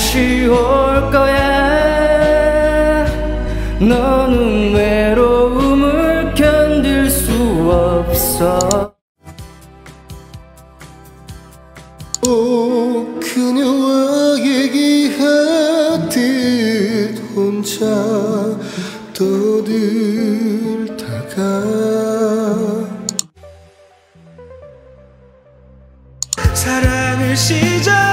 다시 올 거야. 너는 외로움을 견딜 수 없어. 그녀와 얘기하듯 혼자 떠들다가 사랑을 시작